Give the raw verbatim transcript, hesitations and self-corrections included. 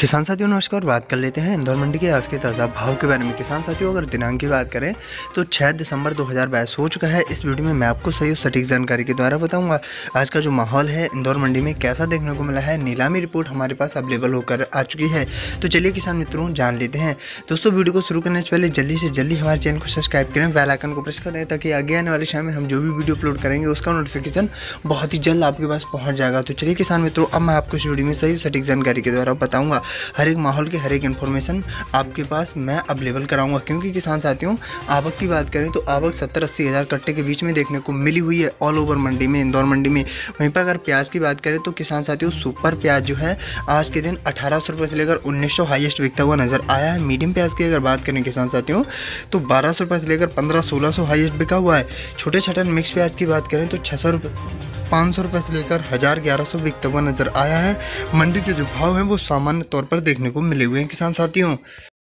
किसान साथियों नमस्कार। बात कर लेते हैं इंदौर मंडी के आज के ताज़ा भाव के बारे में। किसान साथियों अगर दिनांक की बात करें तो छह दिसंबर दो हज़ार बाईस हो चुका है। इस वीडियो में मैं आपको सही और सटीक जानकारी के द्वारा बताऊंगा आज का जो माहौल है इंदौर मंडी में कैसा देखने को मिला है। नीलामी रिपोर्ट हमारे पास अवेलेबल होकर आ चुकी है, तो चलिए किसान मित्रों जान लेते हैं। दोस्तों वीडियो को शुरू करने से पहले जल्दी से जल्दी हमारे चैनल को सब्सक्राइब करें, बेल आइकन को प्रेस कर दें ताकि आगे आने वाले समय में हम जो भी वीडियो अपलोड करेंगे उसका नोटिफिकेशन बहुत ही जल्द आपके पास पहुँच जाएगा। तो चलिए किसान मित्रों अब मैं आपको इस वीडियो में सही और सटीक जानकारी के द्वारा बताऊँगा। हर एक माहौल की हर एक इन्फॉर्मेशन आपके पास मैं अवेलेबल कराऊंगा, क्योंकि किसान साथियों आवक की बात करें तो आवक सत्तर अस्सी हज़ार कट्टे के बीच में देखने को मिली हुई है ऑल ओवर मंडी में, इंदौर मंडी में। वहीं पर अगर प्याज की बात करें तो किसान साथियों सुपर प्याज जो है आज के दिन अठारह सौ रुपये से लेकर उन्नीस सौ हाईएस्ट बिकता हुआ नजर आया है। मीडियम प्याज की अगर बात करें किसान साथियों तो बारह सौ रुपये से लेकर पंद्रह सोलह सौ हाईएस्ट बिका हुआ है। छोटे छटन मिक्स प्याज की बात करें तो छः सौ रुपये पाँच सौ रुपये से लेकर हज़ार ग्यारह सौ बिकता हुआ नजर आया है। मंडी के जो भाव हैं वो सामान्य तौर पर देखने को मिले हुए हैं किसान साथियों।